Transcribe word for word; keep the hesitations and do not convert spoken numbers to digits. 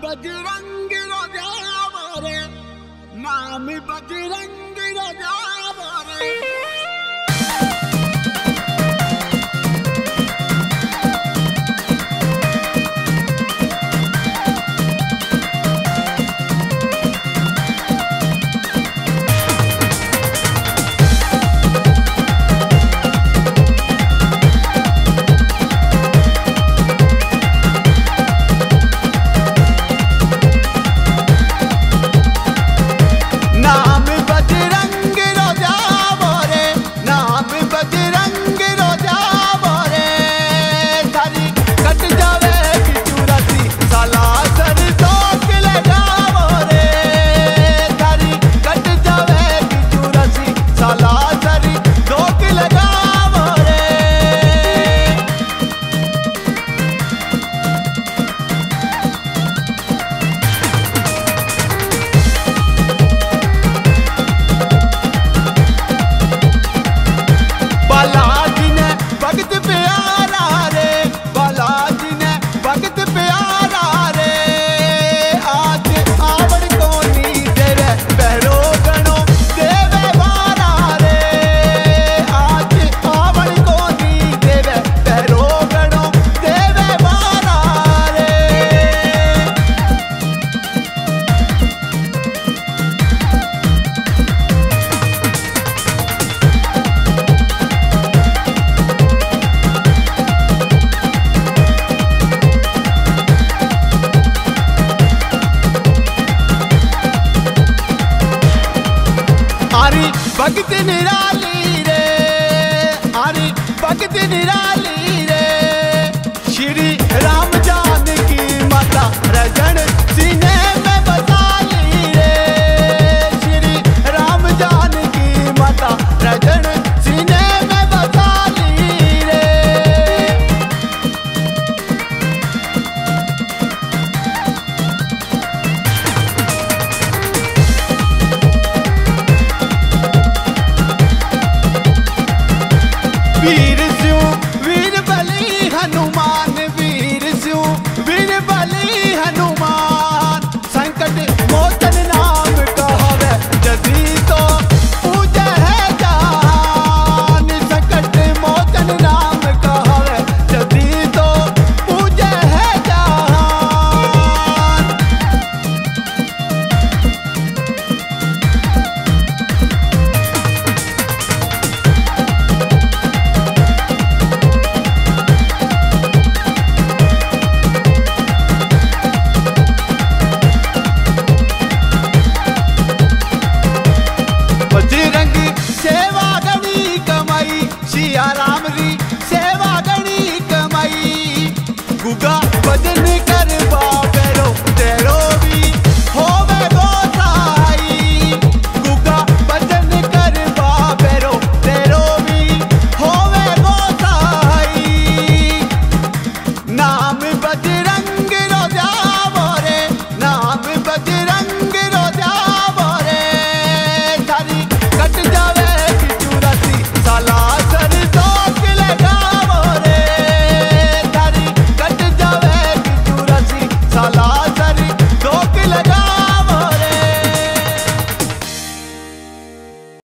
बजरंग राजावरे, नाम बजरंग राजावरे। भगत निराली रे, हरी भगत निराली रे, श्री राम जानकी माता रजन सीने में बसाली रे, श्री राम जानकी माता रजन सीने में बसाली रे। वीर स्यू वीर बली हनुमान, वीर स्यू वीर बली हनुमान, संकट मोचन नाम कहवे जदी तो पूजे है जान, संकट मोचन नाम कहवे जदी तो पूजे है जान। सेवा गणी कमाई, सिया राम री सेवा गणी कमाई, गुगा